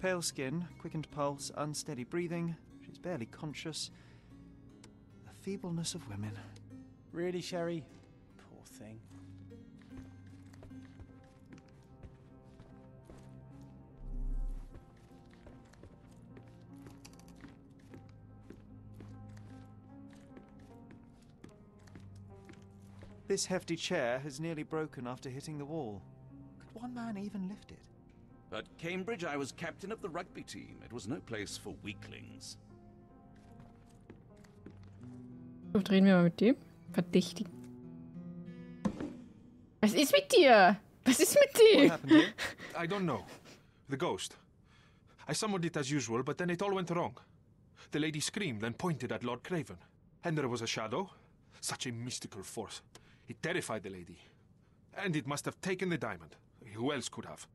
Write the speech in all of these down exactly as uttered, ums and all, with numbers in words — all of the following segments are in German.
Pale skin, quickened pulse, unsteady breathing. She's barely conscious. The feebleness of women. Really, Sherry? Poor thing. This hefty chair has nearly broken after hitting the wall. Could one man even lift it? At Cambridge, I was captain of the rugby team. It was no place for weaklings. So, drehen wir mal mit dem. Verdächtig. Was ist mit dir? Was ist mit What dir? happened here? I don't know. The ghost. I summoned it as usual, but then it all went wrong. The lady screamed and pointed at Lord Craven. And there was a shadow. Such a mystical force. It terrified the lady. And it must have taken the diamond. Who else could have?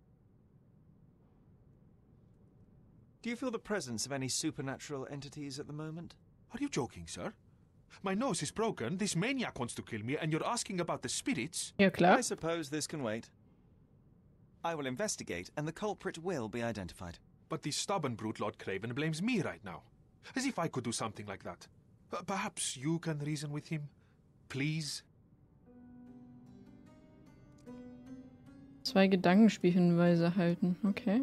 Do you feel the presence of any supernatural entities at the moment? Are you joking, sir? My nose is broken, this maniac wants to kill me, and you're asking about the spirits? Ja, klar. I suppose this can wait. I will investigate, and the culprit will be identified. But this stubborn brute Lord Craven blames me right now. As if I could do something like that. Uh, perhaps you can reason with him? Please? Zwei Gedankenspielhinweise halten. Okay.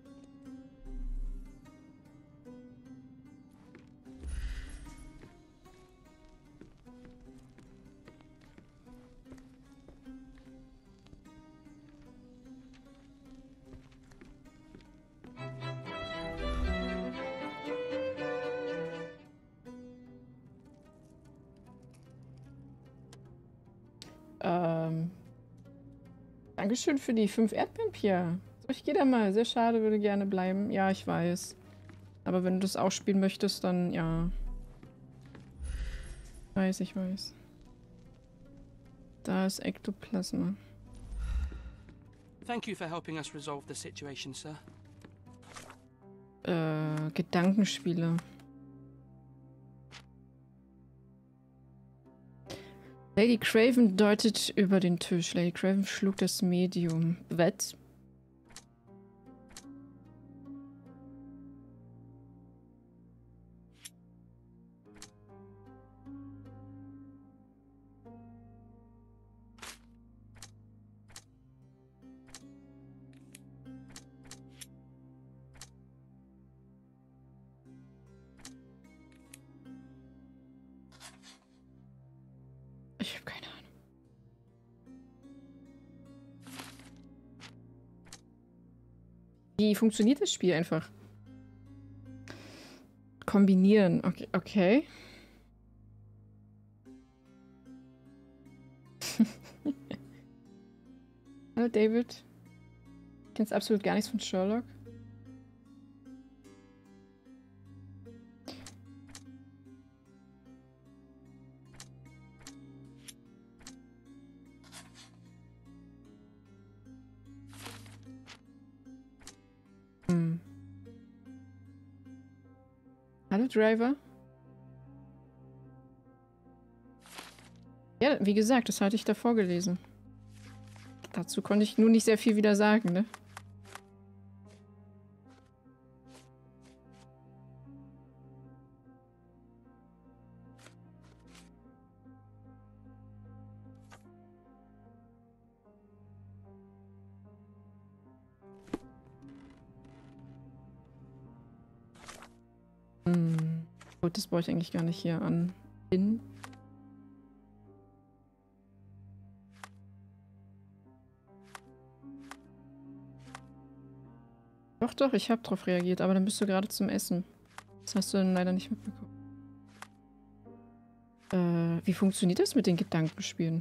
Ähm. Dankeschön für die fünf Erdbeeren, Pia. So, ich gehe da mal. Sehr schade, würde gerne bleiben. Ja, ich weiß. Aber wenn du das auch spielen möchtest, dann ja. Ich weiß, ich weiß. Da ist Ektoplasma. Thank you for helping us resolve the situation, sir. Äh, Gedankenspiele. Lady Craven deutet über den Tisch. Lady Craven schlug das Medium. Wett. Ich habe keine Ahnung. Wie funktioniert das Spiel einfach? Kombinieren. Okay. okay. Hallo David. Du kennst absolut gar nichts von Sherlock. Hm. Hallo Driver. Ja, wie gesagt, das hatte ich da vorgelesen. Dazu konnte ich nur nicht sehr viel wieder sagen, ne? Hm. Gut, das brauche ich eigentlich gar nicht hier an. Bin. Doch, doch, ich habe drauf reagiert, aber dann bist du gerade zum Essen. Das hast du dann leider nicht mitbekommen. Äh, wie funktioniert das mit den Gedankenspielen?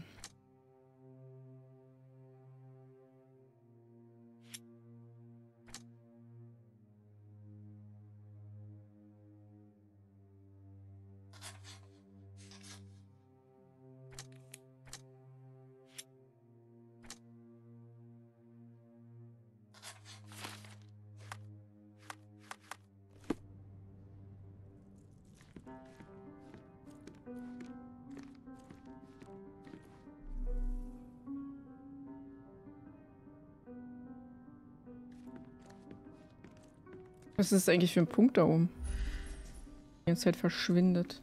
Was ist das eigentlich für ein Punkt da oben? Die ganze Zeit verschwindet.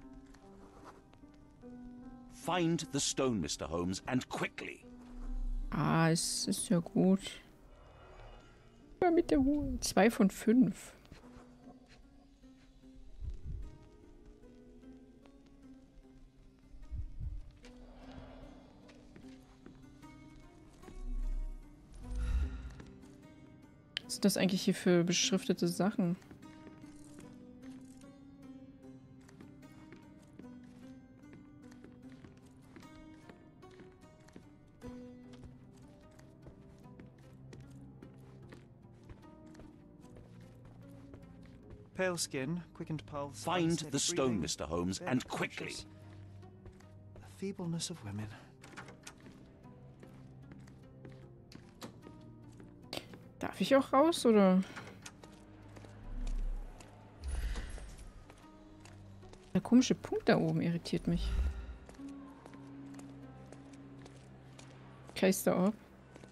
Find the stone, Mister Holmes, and quickly. Ah, es ist ja gut. Ja, mit der Ruhe. Zwei von fünf. Was sind das eigentlich hier für beschriftete Sachen? Pale skin, quickened pulse. Find unsteady the stone, breathing, Mister Holmes, barely and quickly. conscious. The feebleness of women. Darf ich auch raus, oder? Der komische Punkt da oben irritiert mich. Kreis da ab.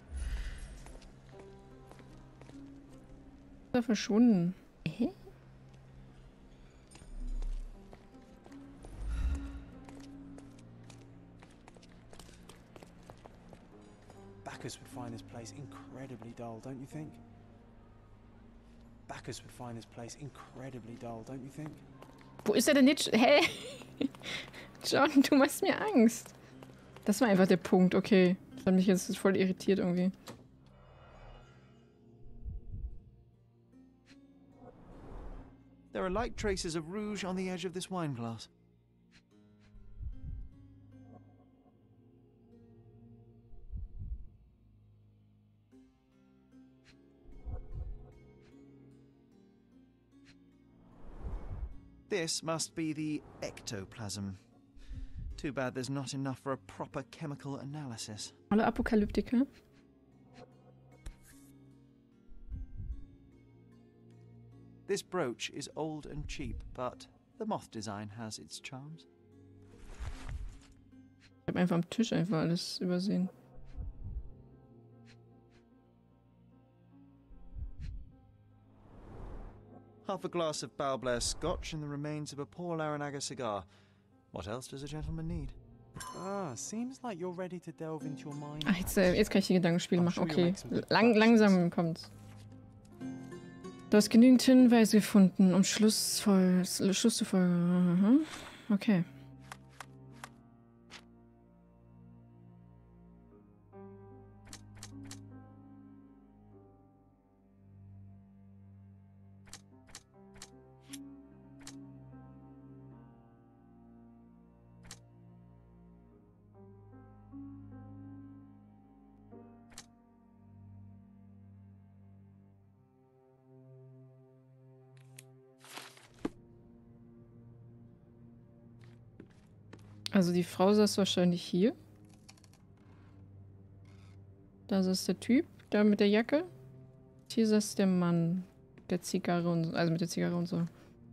Ist er verschwunden? Hä? Bacchus would find this place incredibly dull, don't you think? Bacchus would find this place incredibly dull, don't you think? Wo ist er denn jetzt? Hä? John, du machst mir Angst. Das war einfach der Punkt, okay. Das hat mich jetzt voll irritiert irgendwie. There are light traces of rouge on the edge of this wine glass. This must be the ectoplasm. Too bad there's not enough for a proper chemical analysis. Alle Apokalyptiker. This brooch is old and cheap, but the moth design has its charms. Ich habe einfach am Tisch einfach alles übersehen. Half a glass of Balblair Scotch and the remains of a poor Laranaga cigar. What else does a gentleman need? Ah, seems like you're ready to delve into your mind. Ach, jetzt, äh, jetzt kann ich die Gedankenspiele I'm machen. sure you'll Okay, make some good Lang, deductions. langsam kommt's. Du hast genügend Hinweise gefunden, um Schluss, voll, Schluss zu folgen. Mhm. Okay. Also die Frau saß wahrscheinlich hier. Da saß der Typ, da mit der Jacke. Hier saß der Mann. Der Zigarre und so, also mit der Zigarre und so.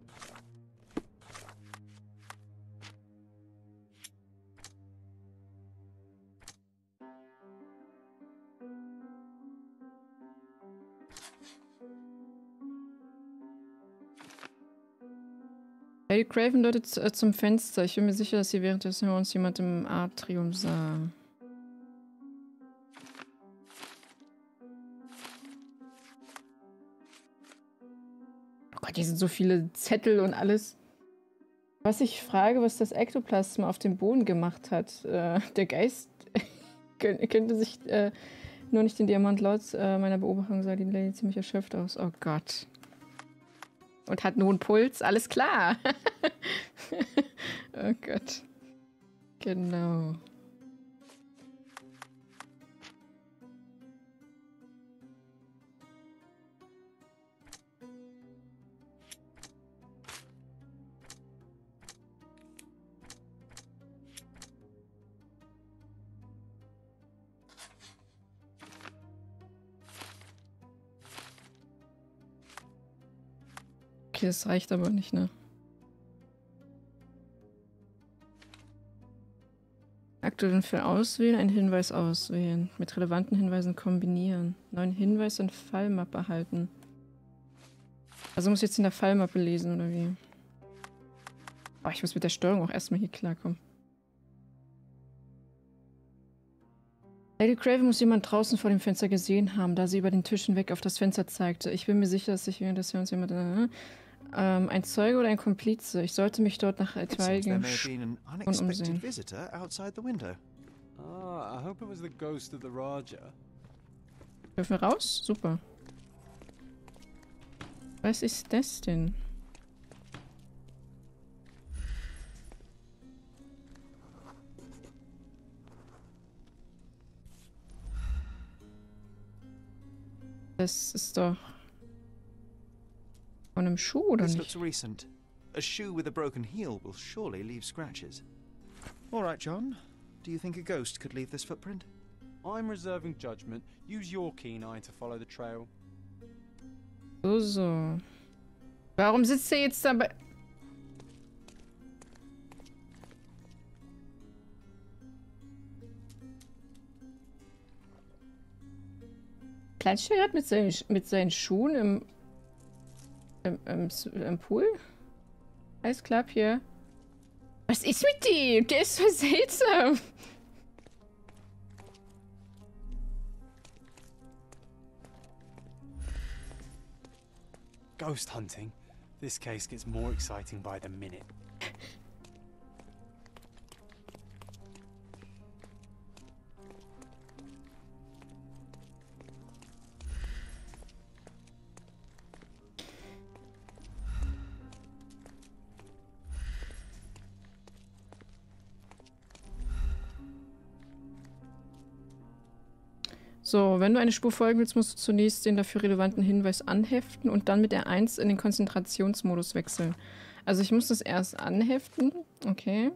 Lady Craven deutet äh, zum Fenster. Ich bin mir sicher, dass sie währenddessen uns jemand im Atrium sah. Oh Gott, hier sind so viele Zettel und alles. Was ich frage, was das Ektoplasma auf dem Boden gemacht hat. Äh, der Geist könnte sich äh, nur nicht den Diamant. Laut äh, meiner Beobachtung sah die Lady ziemlich erschöpft aus. Oh Gott. Und hat nun Puls, alles klar. Oh Gott. Genau. Okay, das reicht aber nicht, ne? Aktuellen Fall auswählen, einen Hinweis auswählen. Mit relevanten Hinweisen kombinieren. Neuen Hinweis in Fallmap erhalten. Also muss ich jetzt in der Fallmappe lesen, oder wie? Oh, ich muss mit der Steuerung auch erstmal hier klarkommen. Lady Craven muss jemand draußen vor dem Fenster gesehen haben, da sie über den Tisch hinweg auf das Fenster zeigte. Ich bin mir sicher, dass sich während des Jahres jemand... Äh, ähm, ein Zeuge oder ein Komplize. Ich sollte mich dort nach etwaigen Spuren umsehen. Visitor outside the window. Ah, I hope it was the ghost of the Raja. Dürfen wir raus? Super. Was ist das denn? Das ist doch von einem Schuh, oder This nicht? looks recent. A shoe with a broken heel will surely leave scratches. All right, John. Do you think a ghost could leave this footprint? I'm reserving judgment. Use your keen eye to follow the trail. So, so. Warum sitzt er jetzt dabei? Klatscht er gerade mit seinen, mit seinen Schuhen im, im, im, im Pool? Alles klar, hier. Was ist mit dem? Der ist so seltsam. Ghost hunting. This case gets more exciting by the minute. So, wenn du eine Spur folgen willst, musst du zunächst den dafür relevanten Hinweis anheften und dann mit der eins in den Konzentrationsmodus wechseln. Also ich muss das erst anheften. Okay.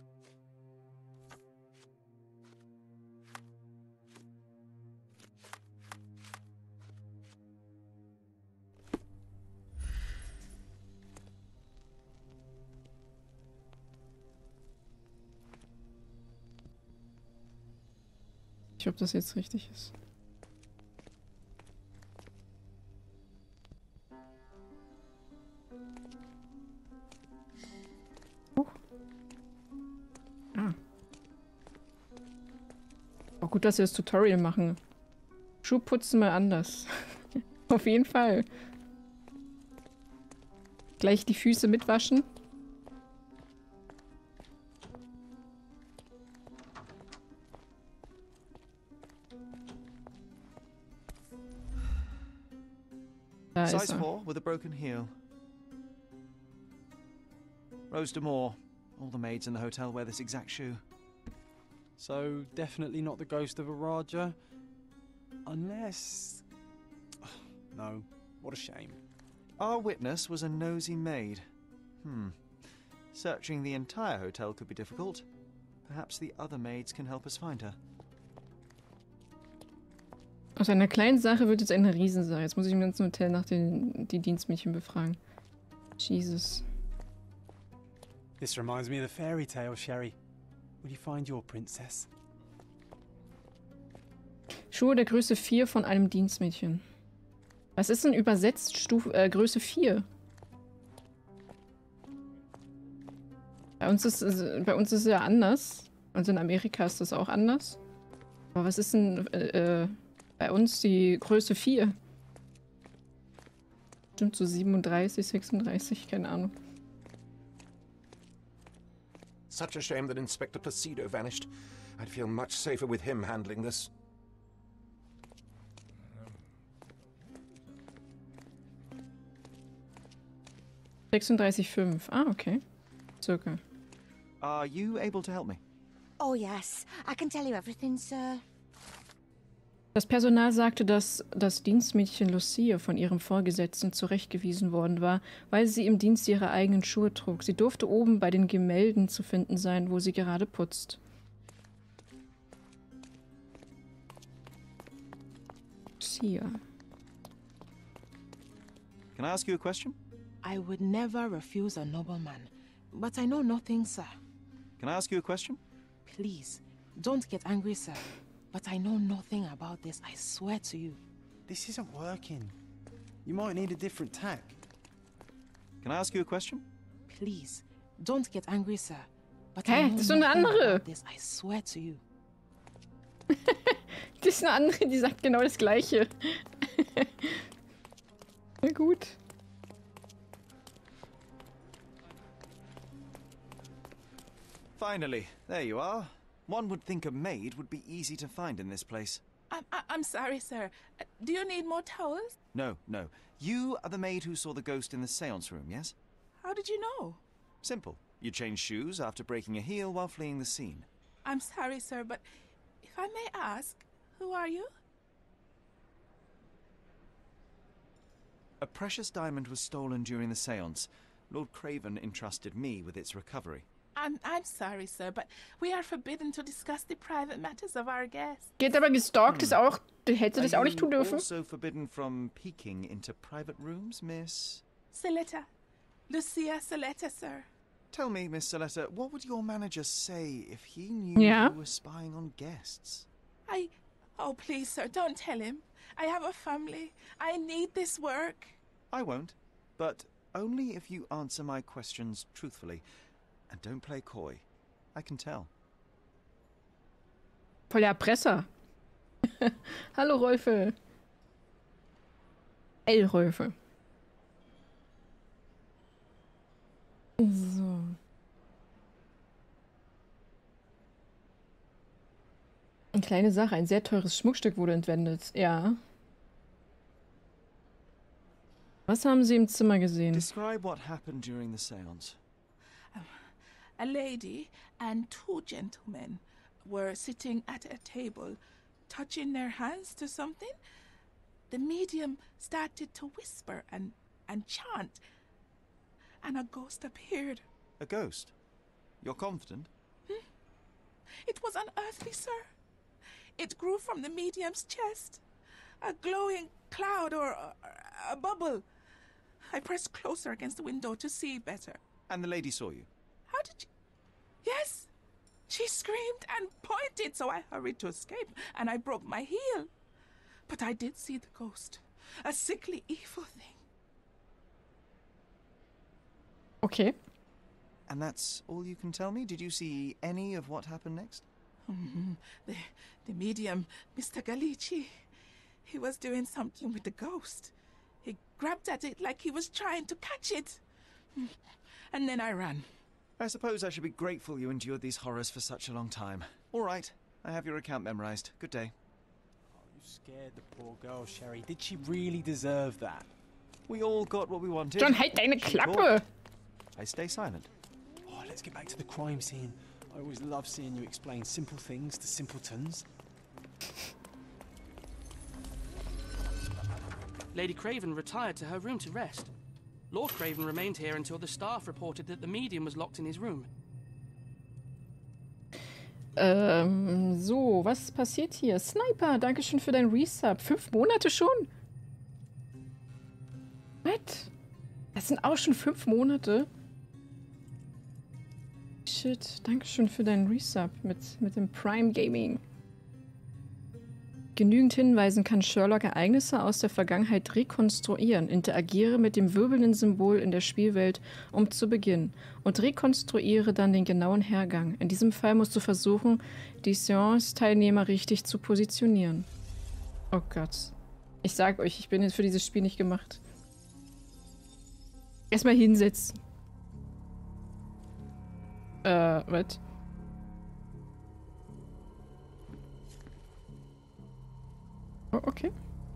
Ich hoffe, ob das jetzt richtig ist. Oh. Ah. Oh, gut, dass wir das Tutorial machen. Schuh putzen mal anders. Auf jeden Fall. Gleich die Füße mitwaschen. Da ist Size er. four with a broken heel. Rose D'Amour. All the maids in the hotel wear this exact shoe. So, definitely not the ghost of a Raja. Unless... No, what a shame. Our witness was a nosy maid. Hmm. Searching the entire hotel could be difficult. Perhaps the other maids can help us find her. Aus einer kleinen Sache wird jetzt eine Riesensache. Jetzt muss ich im ganzen Hotel nach den die Dienstmädchen befragen. Jesus. This reminds me of the fairy tale, Sherry. Will you find your princess? Schuhe der Größe vier von einem Dienstmädchen. Was ist denn übersetzt Stufe, äh, Größe vier? Bei uns ist es bei uns ist es ja anders. Und in Amerika ist das auch anders. Aber was ist denn äh, äh, bei uns die Größe vier? Stimmt so siebenunddreißig, sechsunddreißig, keine Ahnung. Such a shame that Inspector Placido vanished. I'd feel much safer with him handling this. sechsunddreißig Komma fünf. Ah, okay. Circa. Are you able to help me? Oh yes, I can tell you everything, sir. Das Personal sagte, dass das Dienstmädchen Lucia von ihrem Vorgesetzten zurechtgewiesen worden war, weil sie im Dienst ihre eigenen Schuhe trug. Sie durfte oben bei den Gemälden zu finden sein, wo sie gerade putzt. Lucia. Can I ask you a question? I would never refuse a nobleman, but I know nothing, sir. Can I ask you a question? Please, don't get angry, sir. But I know nothing about this, I swear to you. This isn't working. You might need a different tack. Can I ask you a question? Please, don't get angry, sir. But Hä? I know Das ist so eine nothing andere. about this, I swear to you. Das ist eine andere, die sagt genau das Gleiche. Na gut. Finally, there you are. One would think a maid would be easy to find in this place. I'm, I- I'm sorry, sir. Uh, Do you need more towels? No, no. You are the maid who saw the ghost in the seance room, yes? How did you know? Simple. You changed shoes after breaking a heel while fleeing the scene. I'm sorry, sir, but if I may ask, who are you? A precious diamond was stolen during the seance. Lord Craven entrusted me with its recovery. I'm, I'm sorry, sir, but we are forbidden to discuss the private matters of our guests. Geht aber gestalkt ist auch. Hätte das Are auch nicht tun you dürfen. also forbidden from peeking into private rooms, Miss? Saletta. Lucia Saletta, sir. Tell me, Miss Saletta, what would your manager say if he knew Yeah. you were spying on guests? I... Oh, please, sir, don't tell him. I have a family. I need this work. I won't, but only if you answer my questions truthfully. And don't play coy. I can tell. Voll der Erpresser. Hallo, Rolfe. El Rolfe. So. Eine kleine Sache, ein sehr teures Schmuckstück wurde entwendet. Ja. Was haben Sie im Zimmer gesehen? Describe what happened during the seance. A lady and two gentlemen were sitting at a table, touching their hands to something. The medium started to whisper and, and chant, and a ghost appeared. A ghost? You're confident? It was unearthly, sir. It grew from the medium's chest. A glowing cloud or a, a bubble. I pressed closer against the window to see better. And the lady saw you? How did you... Yes! She screamed and pointed, so I hurried to escape, and I broke my heel. But I did see the ghost. A sickly, evil thing. Okay. And that's all you can tell me? Did you see any of what happened next? Mhm. The, the medium, Mister Galici, he was doing something with the ghost. He grabbed at it like he was trying to catch it. And then I ran. I suppose I should be grateful you endured these horrors for such a long time. All right, I have your account memorized. Good day. Oh, you scared the poor girl, Sherry. Did she really deserve that? We all got what we wanted. John, halt deine She Klappe! talked. I stay silent. Oh, let's get back to the crime scene. I always love seeing you explain simple things to simpletons. Lady Craven retired to her room to rest. Lord Craven remained here until the staff reported that the medium was locked in his room. Ähm, so, was passiert hier? Sniper, dankeschön für dein Resub. Fünf Monate schon? What? Das sind auch schon fünf Monate? Shit, dankeschön für deinen Resub mit, mit dem Prime Gaming. Genügend hinweisen kann Sherlock Ereignisse aus der Vergangenheit rekonstruieren. Interagiere mit dem wirbelnden Symbol in der Spielwelt, um zu beginnen. Und rekonstruiere dann den genauen Hergang. In diesem Fall musst du versuchen, die Seance-Teilnehmer richtig zu positionieren. Oh Gott. Ich sag euch, ich bin jetzt für dieses Spiel nicht gemacht. Erstmal hinsetzen. Äh, was? Oh, okay.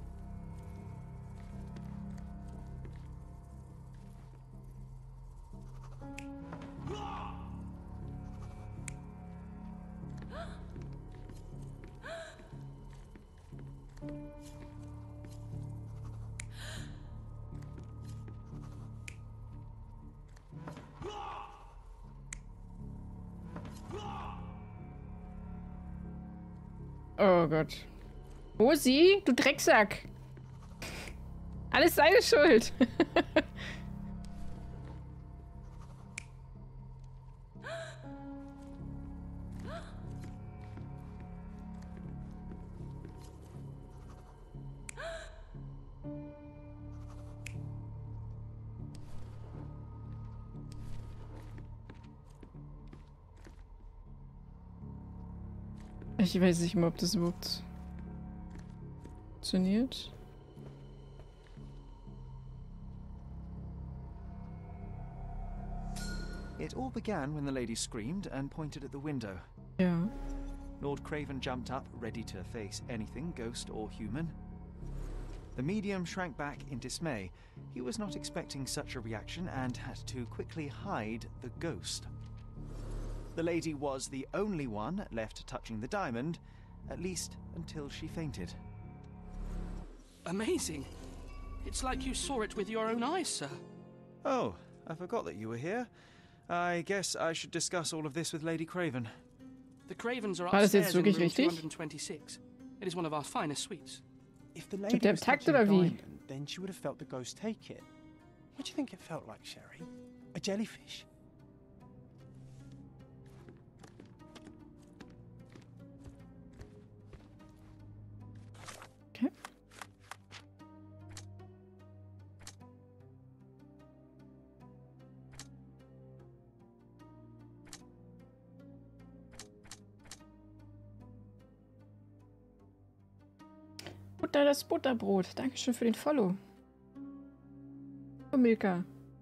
Oh Gott. Rosi, du Drecksack. Alles seine Schuld. Ich weiß nicht mehr, ob das überhaupt funktioniert. It all began when the lady screamed and pointed at the window. Ja. Lord Craven jumped up, ready to face anything, ghost or human. The medium shrank back in dismay. He was not expecting such a reaction and had to quickly hide the ghost. The lady was the only one left touching the diamond, at least until she fainted. Amazing. It's like you saw it with your own eyes, sir. Oh, I forgot that you were here. I guess I should discuss all of this with Lady Craven. The Cravens are War das upstairs jetzt in wirklich room richtig? two twenty-six. It is one of our finest suites. If the lady der was Takt touching the oder wie? diamond, then she would have felt the ghost take it. What do you think it felt like, Sherry? A jellyfish? Okay. Butter, das Butterbrot. Dankeschön für den Follow. Oh, Milka.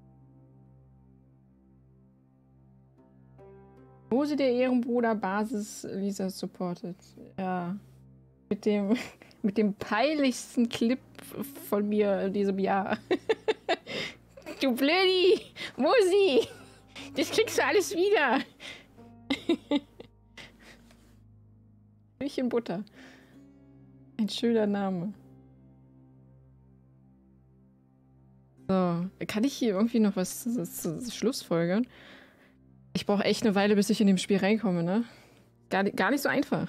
Hose der Ehrenbruder Basis Lisa supported. Ja. Mit dem, mit dem peinlichsten Clip von mir in diesem Jahr. Du Blödi! Musi! Das kriegst du alles wieder! Milch in Butter. Ein schöner Name. So, kann ich hier irgendwie noch was zu, zu, zu Schlussfolgern? Ich brauche echt eine Weile, bis ich in dem Spiel reinkomme, ne? Gar, gar nicht so einfach.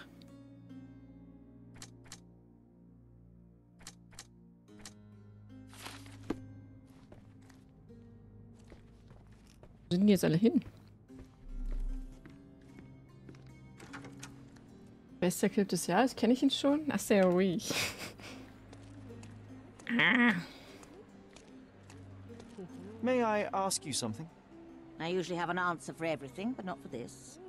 Wo sind die jetzt alle hin? Bester Clip des Jahres? Kenne ich ihn schon? Ach, sehr ruhig. Ah. May I ask you something? I usually have an answer for everything, but not for this.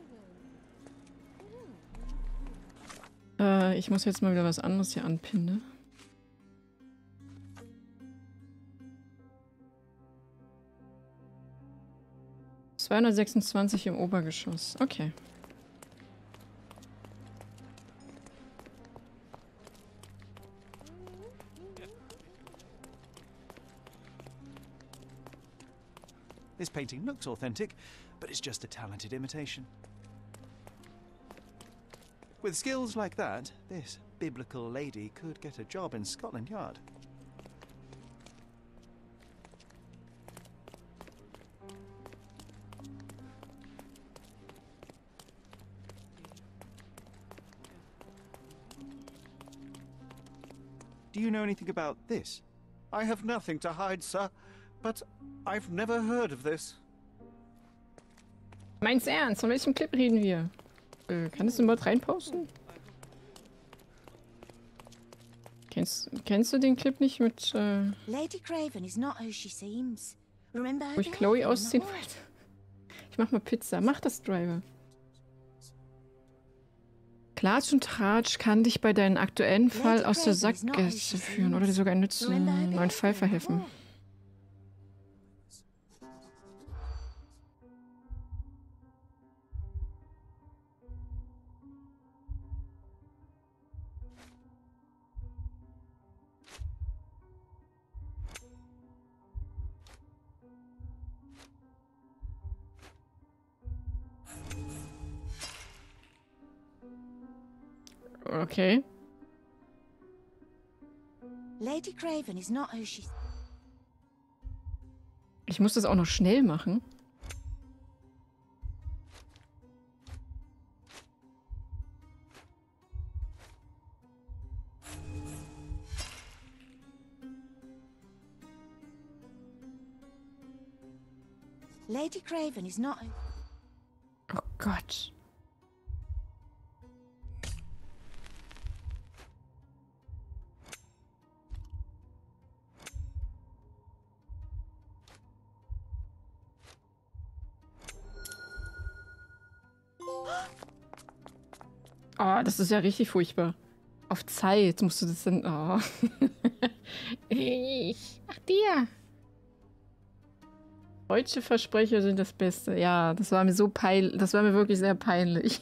Äh, ich muss jetzt mal wieder was anderes hier anpinnen, ne? zweihundertsechsundzwanzig im Obergeschoss. Okay. This painting looks authentic, but it's just a talented imitation. With skills like that, this biblical lady could get a job in Scotland Yard. Do you know anything about this? I have nothing to hide, sir, but I've never heard of this. Meins ernst? Von welchem Clip reden wir? Äh, kann das Mod reinposten? Kennst, kennst du den Clip nicht mit, äh, Lady Craven is not who she seems. Remember her wo ich behavior Chloe in the ausziehen hall? wollte? Ich mach mal Pizza. Mach das, Driver. Klatsch und Tratsch kann dich bei deinem aktuellen Fall aus der Sackgasse führen oder dir sogar einen nützlichen neuen Fall verhelfen. Okay. Lady Craven is not who she... Ich muss das auch noch schnell machen. Lady Craven is not who... Oh Gott. Oh, das ist ja richtig furchtbar. Auf Zeit musst du das dann... Oh. Ich. Ach, dir. Deutsche Versprecher sind das Beste. Ja, das war mir so peinlich. Das war mir wirklich sehr peinlich.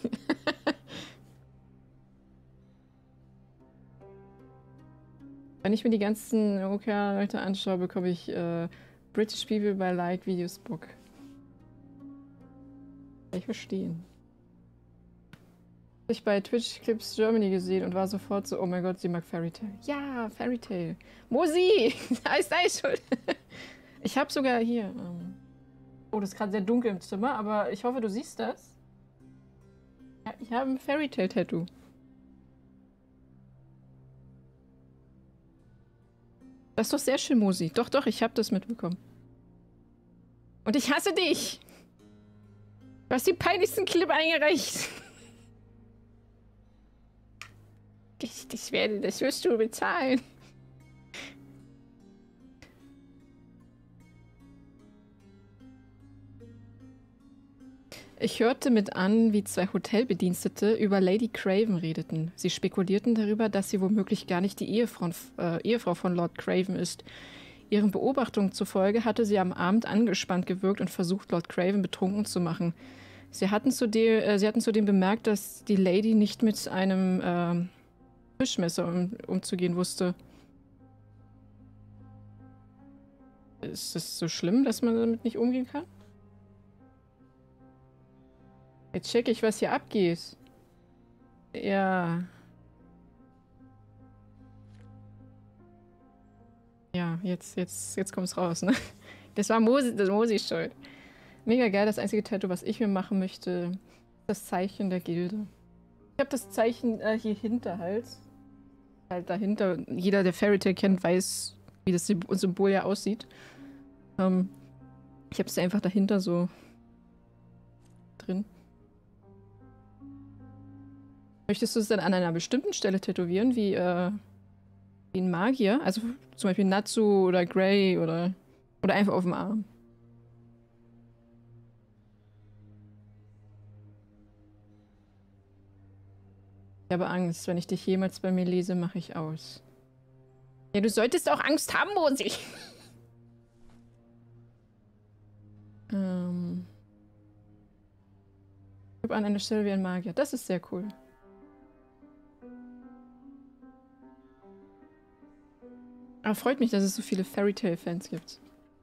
Wenn ich mir die ganzen O K-Leute anschaue, bekomme ich äh, British People by Like Videos Book. Kann ich verstehen. Habe ich bei Twitch Clips Germany gesehen und war sofort so, oh mein Gott, sie mag Fairy Tail. Ja, Fairy Tail. Mosi! Da ist deine Schuld. Ich habe sogar hier... Ähm oh, das ist gerade sehr dunkel im Zimmer, aber ich hoffe, du siehst das. Ja, ich habe ein Fairy Tail Tattoo. Das ist doch sehr schön, Mosi. Doch, doch, ich habe das mitbekommen. Und ich hasse dich! Du hast den peinlichsten Clip eingereicht. Das, das, werde, das wirst du bezahlen. Ich hörte mit an, wie zwei Hotelbedienstete über Lady Craven redeten. Sie spekulierten darüber, dass sie womöglich gar nicht die Ehefrau, äh, Ehefrau von Lord Craven ist. Ihren Beobachtungen zufolge hatte sie am Abend angespannt gewirkt und versucht, Lord Craven betrunken zu machen. Sie hatten zudem, äh, sie hatten zudem bemerkt, dass die Lady nicht mit einem äh, Fischmesser um, umzugehen wusste. Ist es so schlimm, dass man damit nicht umgehen kann? Jetzt check ich, was hier abgeht. Ja. Ja, jetzt, jetzt, jetzt kommt's raus, ne? Das war Mosi, das Mosi schuld. Mega geil, das einzige Tattoo, was ich mir machen möchte, ist das Zeichen der Gilde. Ich habe das Zeichen äh, hier hinter halt. Halt dahinter. Jeder, der Fairy Tail kennt, weiß, wie das Symbol ja aussieht. Ähm, ich habe es einfach dahinter so drin. Möchtest du es dann an einer bestimmten Stelle tätowieren, wie, äh, wie ein Magier? Also zum Beispiel Natsu oder Grey oder, oder einfach auf dem Arm? Ich habe Angst. Wenn ich dich jemals bei mir lese, mache ich aus. Ja, du solltest auch Angst haben, Mosi. ähm. An einer Stelle wie ein Magier. Das ist sehr cool. Aber freut mich, dass es so viele Fairy Tail Fans gibt.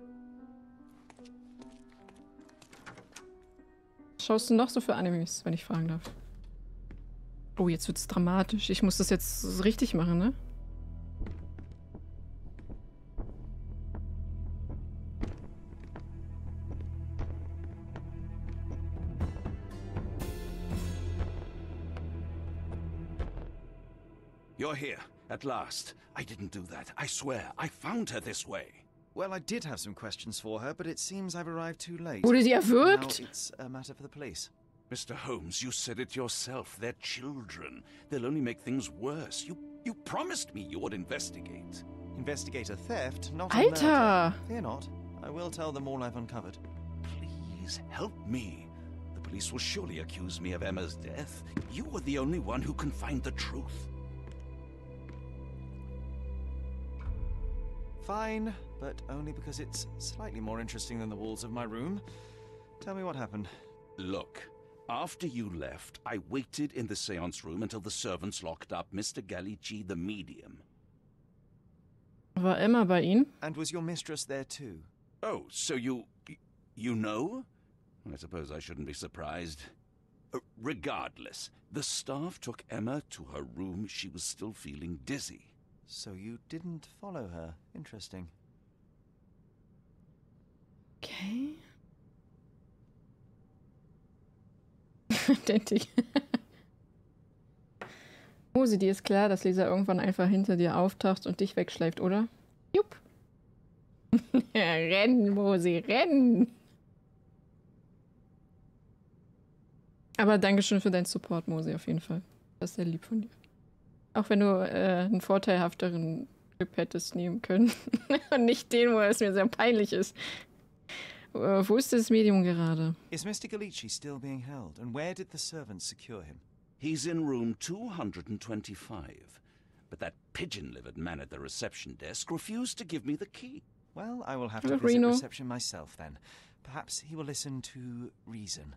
Was schaust du noch so für Animes, wenn ich fragen darf? Oh, jetzt wird's dramatisch. Ich muss das jetzt richtig machen, ne? You're here, at last. I didn't do that. I swear, I found her this way. Well, I did have some questions for her, but it seems I've arrived too late. Wurde sie erwürgt? Now it's a matter for the police. Mister Holmes, you said it yourself. They're children. They'll only make things worse. You you promised me you would investigate. Investigate a theft, not a Alter! murder. Fear not. I will tell them all I've uncovered. Please, help me. The police will surely accuse me of Emma's death. You are the only one who can find the truth. Fine, but only because it's slightly more interesting than the walls of my room. Tell me what happened. Look, after you left, I waited in the seance room until the servants locked up Mister Gallici, the medium. War Emma bei Ihnen? And was your mistress there too? Oh, so you... you know? I suppose I shouldn't be surprised. Uh, regardless, the staff took Emma to her room. She was still feeling dizzy. So you didn't follow her. Interesting. Okay. Identisch. Mosi, dir ist klar, dass Lisa irgendwann einfach hinter dir auftaucht und dich wegschleift, oder? Jupp. Rennen, Mosi, rennen! Aber Dankeschön für deinen Support, Mosi, auf jeden Fall. Das ist sehr lieb von dir. Auch wenn du äh, einen vorteilhafteren Clip hättest nehmen können. Und nicht den, wo es mir sehr peinlich ist. Uh, wo ist das Medium gerade? Is Mister Gallici still being held? And where did the servants secure him? He's in room two hundred twenty-five. But that pigeon-livered man at the reception desk refused to give me the key. Well, I will have to Uh, visit Reno. reception myself then. Perhaps he will listen to reason.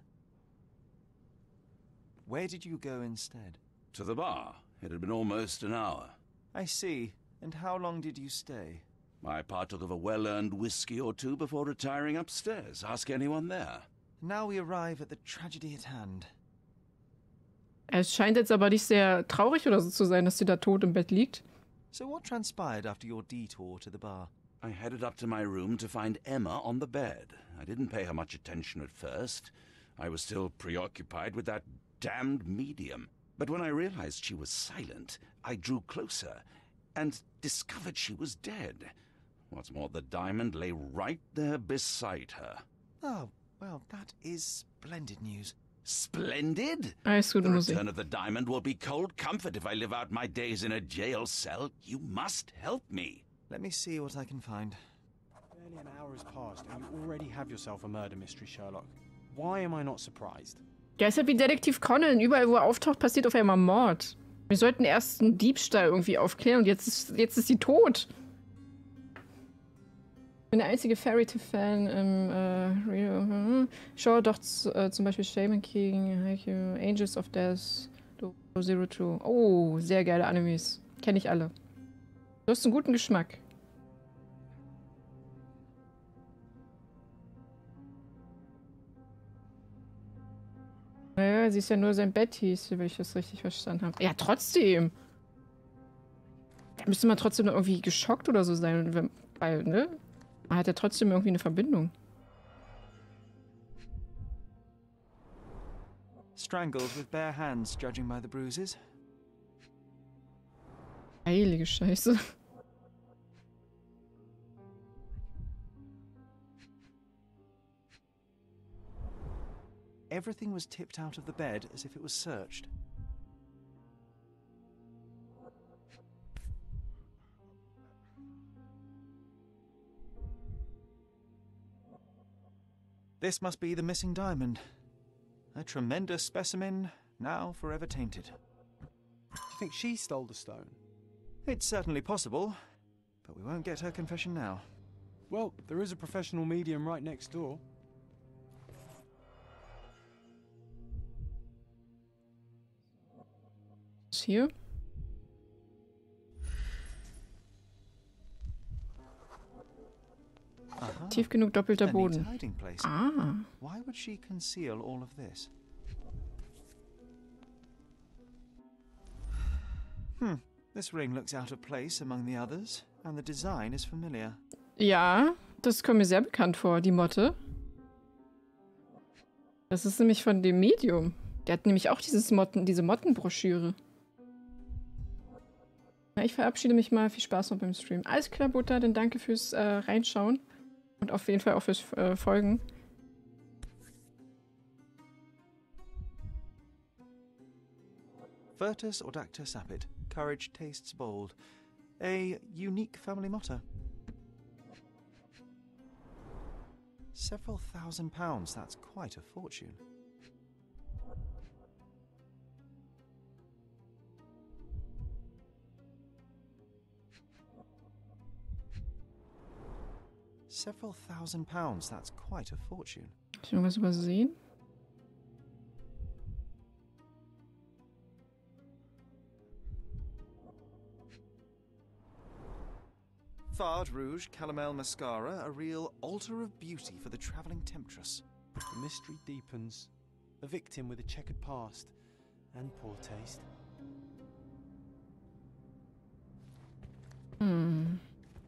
Where did you go instead? To the bar. It had been almost an hour. I see. And how long did you stay? I partook of a well-earned whiskey or two before retiring upstairs. Ask anyone there. Now we arrive at the tragedy at hand. Es scheint jetzt aber nicht sehr traurig oder so zu sein, dass sie da tot im Bett liegt. So what transpired after your detour to the bar? I headed up to my room to find Emma on the bed. I didn't pay her much attention at first. I was still preoccupied with that damned medium. But when I realized she was silent, I drew closer and discovered she was dead. What's more, the diamond lay right there beside her. Oh, well, that is splendid news. Splendid? Alles gute The Musik. return of the diamond will be cold comfort if I live out my days in a jail cell. You must help me. Let me see what I can find. Barely an hour has passed and you already have yourself a murder mystery, Sherlock. Why am I not surprised? Der ist halt wie Detektiv Conan. Überall, wo er auftaucht, passiert auf einmal Mord. Wir sollten erst einen Diebstahl irgendwie aufklären und jetzt ist, jetzt ist sie tot. Ich bin der einzige Fairy-Tale-Fan im äh, Real. Schau doch z, äh, zum Beispiel Shaman King, Haikyuu, Angels of Death, Zero Two. Oh, sehr geile Animes. Kenne ich alle. Du hast einen guten Geschmack. Naja, sie ist ja nur sein Bett hieß, wenn ich das richtig verstanden habe. Ja, trotzdem. Da müsste man trotzdem noch irgendwie geschockt oder so sein, wenn, weil, ne? Man hat ja trotzdem irgendwie eine Verbindung. Strangled with bare hands, judging by the bruises. Heilige Scheiße. Everything was tipped out of the bed as if it was searched. This must be the missing diamond. A tremendous specimen, now forever tainted. Do you think she stole the stone? It's certainly possible, but we won't get her confession now. Well, there is a professional medium right next door. Was ist hier? Aha. Tief genug doppelter A neat Boden. hiding place. Ah. Why would she conceal all of this? Hmm. This ring looks out of place among the others, and the design is familiar. Ja, das kommt mir sehr bekannt vor, die Motte. Das ist nämlich von dem Medium. Der hat nämlich auch dieses Motten, diese Mottenbroschüre. Na, ich verabschiede mich mal. Viel Spaß noch beim Stream. Alles klar, Butter, dann danke fürs äh, Reinschauen. Und auf jeden Fall auch fürs äh, Folgen. Virtus Audacta Sapit. Courage tastes bold. A unique family motto. Several thousand pounds, that's quite a fortune. Several thousand pounds, that's quite a fortune. Hab ich irgendwas übersehen? Fard Rouge Calomel Mascara, a real altar of beauty for the travelling temptress. The mystery deepens. A victim with a checkered past and poor taste. Hm.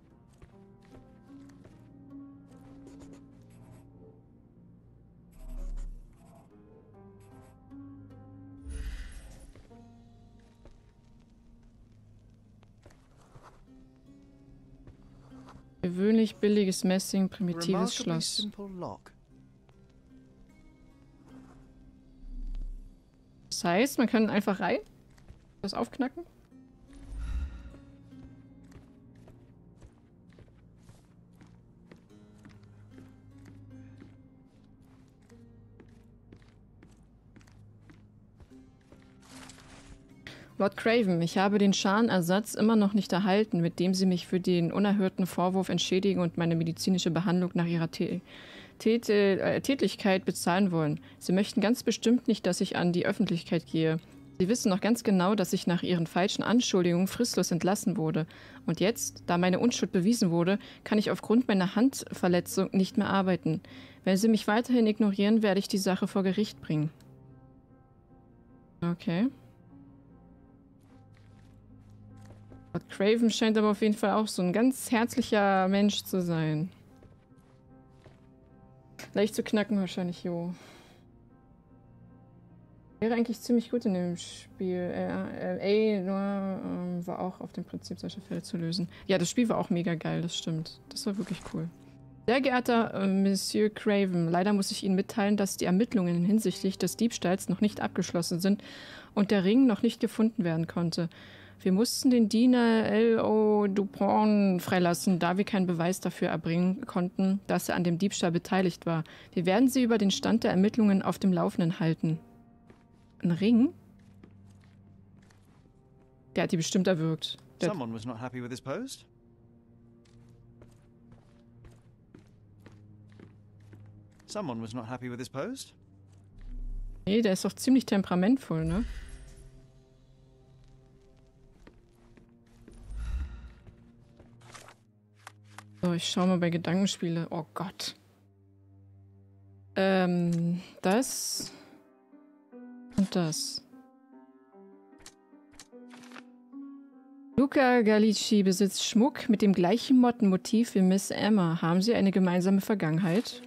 Gewöhnlich billiges Messing, primitives Remarkably Schloss. simple lock. Das heißt, man kann einfach rein, das aufknacken. Lord Craven, ich habe den Schadenersatz immer noch nicht erhalten, mit dem Sie mich für den unerhörten Vorwurf entschädigen und meine medizinische Behandlung nach Ihrer Tä Tät äh, Tätlichkeit bezahlen wollen. Sie möchten ganz bestimmt nicht, dass ich an die Öffentlichkeit gehe. Sie wissen noch ganz genau, dass ich nach Ihren falschen Anschuldigungen fristlos entlassen wurde. Und jetzt, da meine Unschuld bewiesen wurde, kann ich aufgrund meiner Handverletzung nicht mehr arbeiten. Wenn Sie mich weiterhin ignorieren, werde ich die Sache vor Gericht bringen. Okay. Lord Craven scheint aber auf jeden Fall auch so ein ganz herzlicher Mensch zu sein. Leicht zu knacken wahrscheinlich, jo. Wäre eigentlich ziemlich gut in dem Spiel. Äh, äh, nur ähm, war auch auf dem Prinzip, solche Fälle zu lösen. Ja, das Spiel war auch mega geil, das stimmt. Das war wirklich cool. Sehr geehrter äh, Monsieur Craven, leider muss ich Ihnen mitteilen, dass die Ermittlungen hinsichtlich des Diebstahls noch nicht abgeschlossen sind und der Ring noch nicht gefunden werden konnte. Wir mussten den Diener L O Dupont freilassen, da wir keinen Beweis dafür erbringen konnten, dass er an dem Diebstahl beteiligt war. Wir werden Sie über den Stand der Ermittlungen auf dem Laufenden halten. Ein Ring? Der hat die bestimmt erwürgt. Der Someone was not happy with his post. Someone was not happy with his post. Nee, der ist doch ziemlich temperamentvoll, ne? So, ich schau mal bei Gedankenspiele. Oh Gott. Ähm, das und das. Luca Gallici besitzt Schmuck mit dem gleichen Mottenmotiv wie Miss Emma. Haben sie eine gemeinsame Vergangenheit?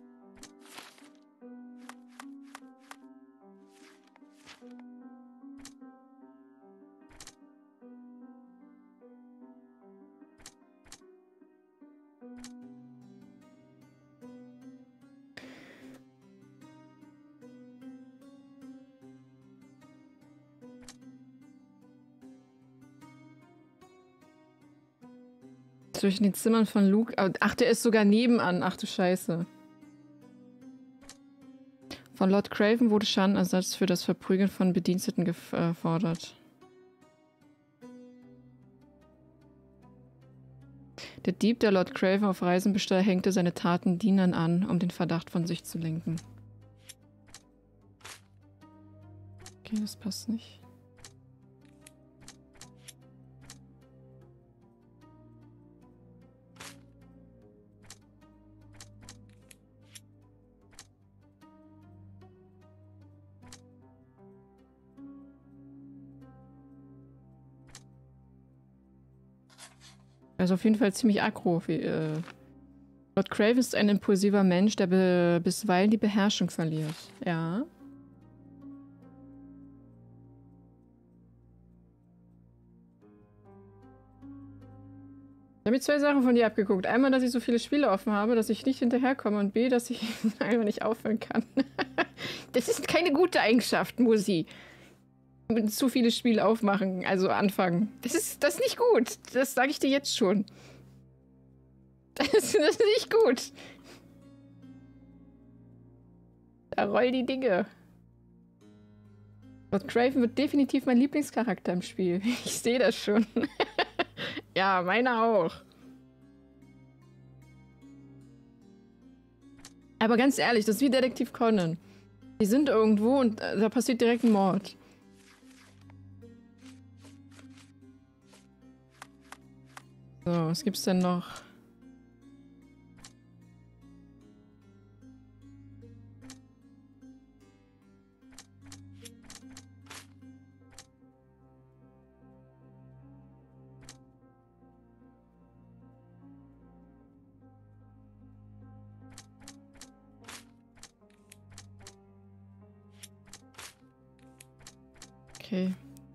Zwischen den Zimmern von Luke. Ach, der ist sogar nebenan. Ach du Scheiße. Von Lord Craven wurde Schadenersatz für das Verprügeln von Bediensteten gefordert. Der Dieb, der Lord Craven auf Reisen bestellt, hängte seine Taten Dienern an, um den Verdacht von sich zu lenken. Okay, das passt nicht. Also auf jeden Fall ziemlich aggro. Wie, äh Lord Craven ist ein impulsiver Mensch, der be bisweilen die Beherrschung verliert. Ja. Ich habe mir zwei Sachen von dir abgeguckt. Einmal, dass ich so viele Spiele offen habe, dass ich nicht hinterherkomme und B, dass ich einfach nicht aufhören kann. Das ist keine gute Eigenschaft, Musi. Zu viele Spiele aufmachen, also anfangen. Das ist, das ist nicht gut. Das sage ich dir jetzt schon. Das, das ist nicht gut. Da roll die Dinge. Lord Craven wird definitiv mein Lieblingscharakter im Spiel. Ich sehe das schon. Ja, meiner auch. Aber ganz ehrlich, das ist wie Detektiv Conan. Die sind irgendwo und äh, da passiert direkt ein Mord. So, was gibt's denn noch? Okay.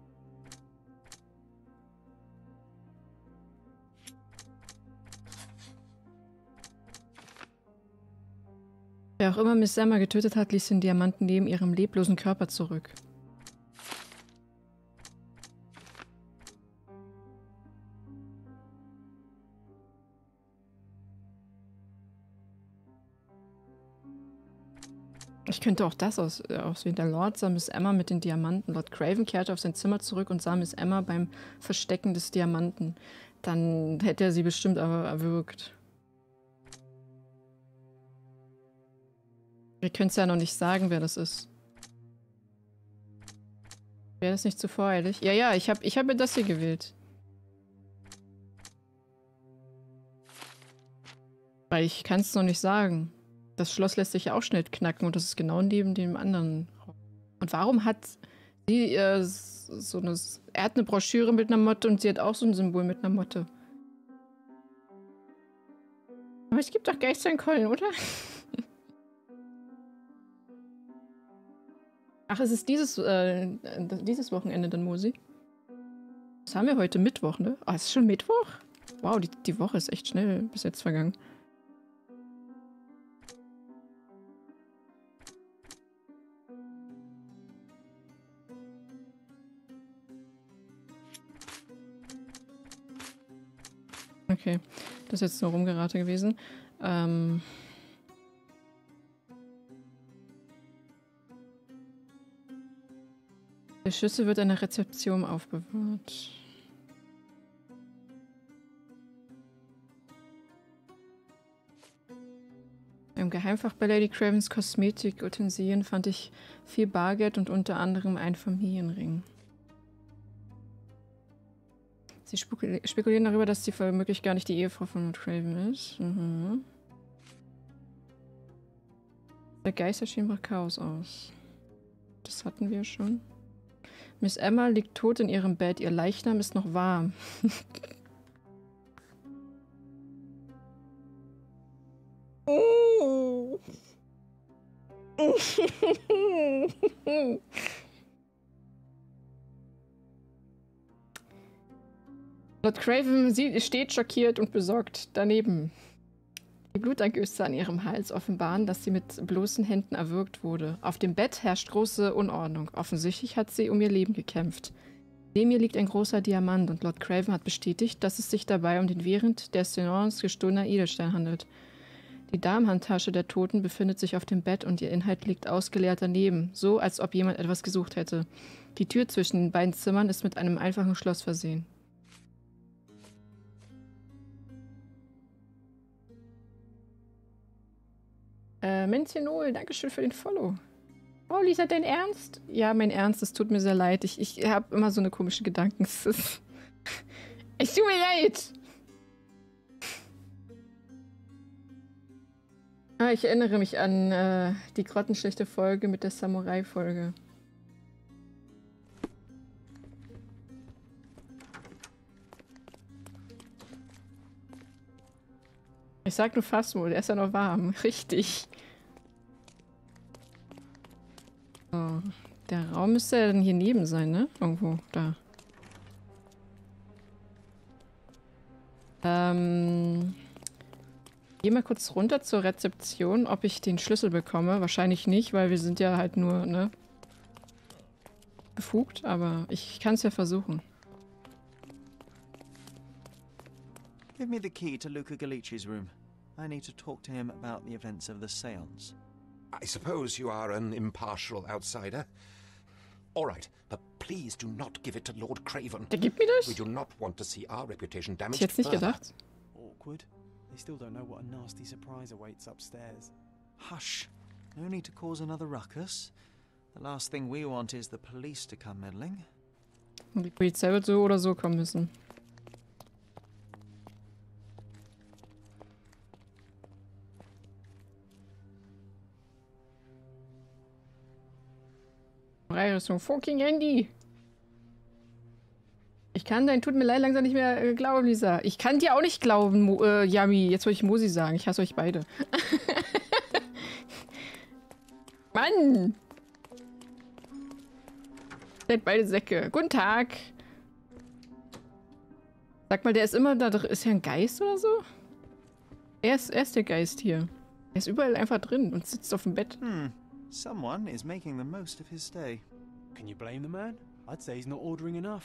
Wer auch immer Miss Emma getötet hat, ließ den Diamanten neben ihrem leblosen Körper zurück. Ich könnte auch das aus, äh, auswählen. Der Lord sah Miss Emma mit den Diamanten. Lord Craven kehrte auf sein Zimmer zurück und sah Miss Emma beim Verstecken des Diamanten. Dann hätte er sie bestimmt aber erwürgt. Wir können es ja noch nicht sagen, wer das ist. Wäre das nicht zu voreilig? Ja, ja, ich habe ich hab mir das hier gewählt. Weil ich kann es noch nicht sagen. Das Schloss lässt sich ja auch schnell knacken und das ist genau neben dem anderen. Und warum hat sie äh, so eine... Er hat eine Broschüre mit einer Motte und sie hat auch so ein Symbol mit einer Motte. Aber es gibt doch Geister in Köln, oder? Ach, es ist dieses, äh, dieses Wochenende dann, Mosi? Was haben wir heute? Mittwoch, ne? Ah, es ist schon Mittwoch? Wow, die, die Woche ist echt schnell bis jetzt vergangen. Okay, das ist jetzt nur Rumgerate gewesen. Ähm... Der Schlüssel wird an der Rezeption aufbewahrt. Im Geheimfach bei Lady Cravens Kosmetik-Utensilien fand ich viel Bargeld und unter anderem einen Familienring. Sie spekulieren darüber, dass sie womöglich gar nicht die Ehefrau von Lord Craven ist. Mhm. Der Geisterschien macht Chaos aus. Das hatten wir schon. Miss Emma liegt tot in ihrem Bett. Ihr Leichnam ist noch warm. Lord Craven sie steht schockiert und besorgt daneben. Die Blutergüsse an ihrem Hals offenbaren, dass sie mit bloßen Händen erwürgt wurde. Auf dem Bett herrscht große Unordnung. Offensichtlich hat sie um ihr Leben gekämpft. Neben ihr liegt ein großer Diamant und Lord Craven hat bestätigt, dass es sich dabei um den während der Seance gestohlenen Edelstein handelt. Die Damenhandtasche der Toten befindet sich auf dem Bett und ihr Inhalt liegt ausgeleert daneben, so als ob jemand etwas gesucht hätte. Die Tür zwischen den beiden Zimmern ist mit einem einfachen Schloss versehen. Äh, Mentionol, dankeschön für den Follow. Oh, Lisa, dein Ernst? Ja, mein Ernst, es tut mir sehr leid. Ich, ich habe immer so eine komische Gedanken. Es ist... Es tut mir leid! Ah, ich erinnere mich an äh, die grottenschlechte Folge mit der Samurai-Folge. Ich sag nur Phasmo, der ist ja noch warm. Richtig. So, der Raum müsste ja dann hier neben sein, ne? Irgendwo, da. Ähm... Geh mal kurz runter zur Rezeption, ob ich den Schlüssel bekomme. Wahrscheinlich nicht, weil wir sind ja halt nur, ne? Befugt, aber ich kann es ja versuchen. Give me the key to Luca Galici's room. I need to talk to him about the events of the seance. I suppose you are an impartial outsider. All right, but please do not give it to Lord Craven. Der gibt mir das? We do not want to see our reputation damaged. Ich hätte nicht gedacht. Awkward. They still don't know what a nasty surprise awaits upstairs. Hush. No need to cause another ruckus. The last thing we want is the police to come meddling. Die Polizei wird so oder so kommen müssen. Rüstung, fucking Handy. Ich kann dein, tut mir leid, langsam nicht mehr äh, glauben, Lisa. Ich kann dir auch nicht glauben, Mo äh, Yami. Jetzt wollte ich Mosi sagen. Ich hasse euch beide. Mann! Seid beide Säcke. Guten Tag. Sag mal, der ist immer da drin. Ist er ein Geist oder so? Er ist, er ist der Geist hier. Er ist überall einfach drin und sitzt auf dem Bett. Hmm. Someone is making the most of his stay. Can you blame the man? I'd say he's not ordering enough.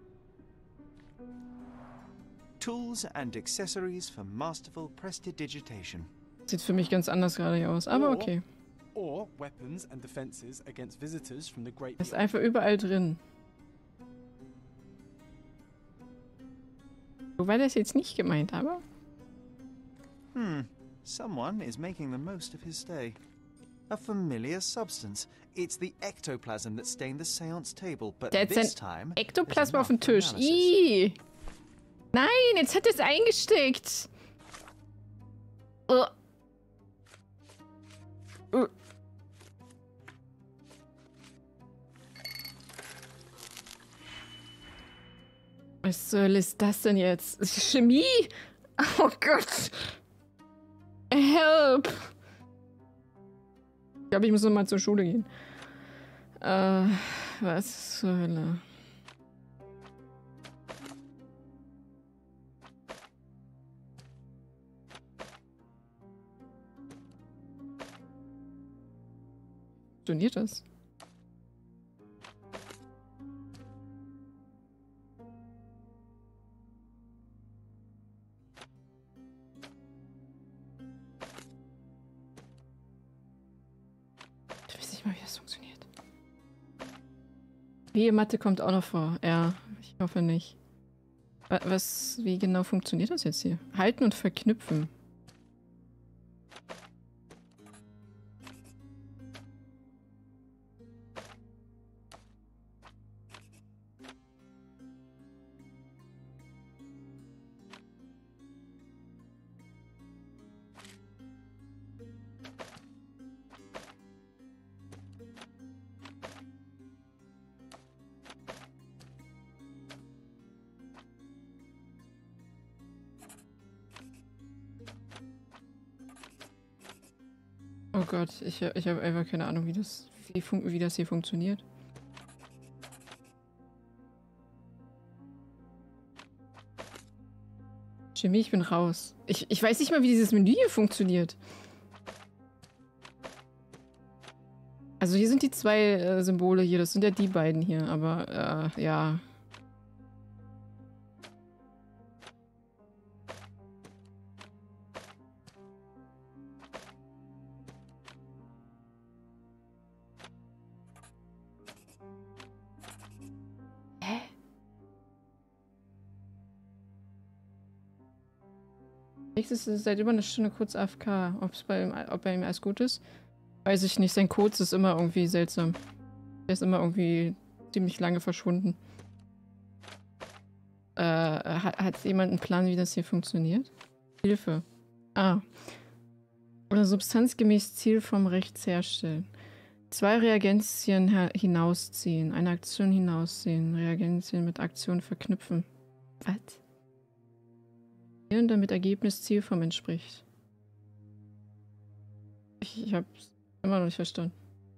Tools and accessories for masterful prestidigitation. Sieht für mich ganz anders gerade hier aus, aber okay. or weapons and defenses against visitors from the Great Ist einfach überall drin. So war das jetzt nicht gemeint, aber... Hmm. Someone is making the most of his stay. A familiar substance. It's the ectoplasm that stained the seance table, but Der hat this sein time... Ektoplasma auf dem Tisch. Ih. Nein, jetzt hat er es eingesteckt. Uh. Uh. Was soll ist das denn jetzt? Chemie? Oh Gott. Help. Ich glaube, ich muss noch mal zur Schule gehen. Äh, was zur Hölle? Funktioniert das? Ich weiß nicht mal, wie das funktioniert. Wie Mathe kommt auch noch vor. Ja, ich hoffe nicht. Was, wie genau funktioniert das jetzt hier? Halten und verknüpfen. Oh Gott, ich, ich habe einfach keine Ahnung, wie das, wie, fun wie das hier funktioniert. Chemie, ich bin raus. Ich, ich weiß nicht mal, wie dieses Menü hier funktioniert. Also hier sind die zwei äh, Symbole hier, das sind ja die beiden hier, aber äh, ja. Ist seit über einer Stunde kurz A F K. Ob's bei ihm, ob bei ihm alles gut ist, weiß ich nicht. Sein Code ist immer irgendwie seltsam. Der ist immer irgendwie ziemlich lange verschwunden. Äh, hat, hat jemand einen Plan, wie das hier funktioniert? Hilfe. Ah. Oder substanzgemäß Ziel vom Rechts herstellen. Zwei Reagenzien hinausziehen. Eine Aktion hinausziehen. Reagenzien mit Aktion verknüpfen. Was? Damit Ergebnis Zielform entspricht. Ich, ich hab's immer noch nicht verstanden.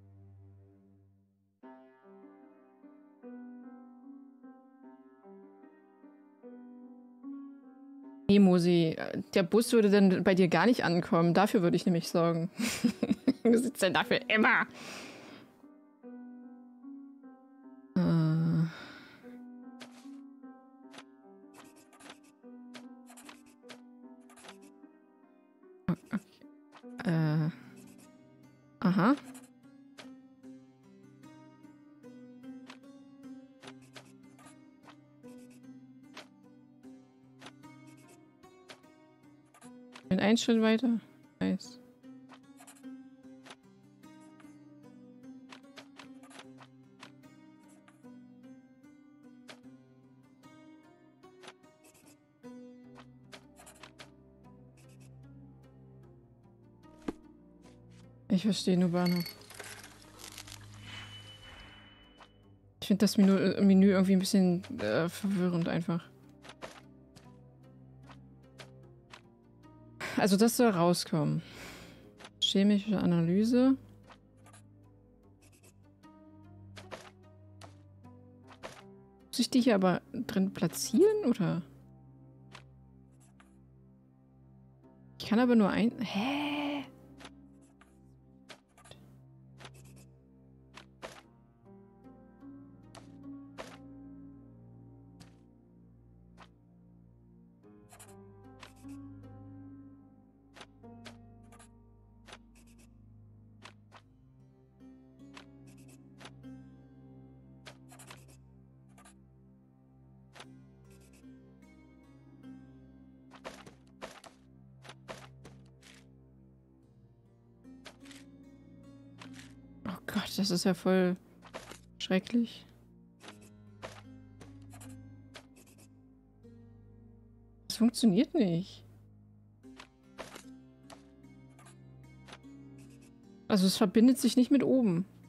Nee, Mosi, der Bus würde dann bei dir gar nicht ankommen. Dafür würde ich nämlich sorgen. Du sitzt dann dafür immer. Äh. Äh. Aha. Bin einen Schritt weiter. Nice. Ich verstehe nur Bahnhof. Ich finde das Menü, äh, Menü irgendwie ein bisschen äh, verwirrend einfach. Also das soll rauskommen. Chemische Analyse. Muss ich die hier aber drin platzieren, oder? Ich kann aber nur ein... Hä? Gott, das ist ja voll schrecklich. Das funktioniert nicht. Also es verbindet sich nicht mit oben.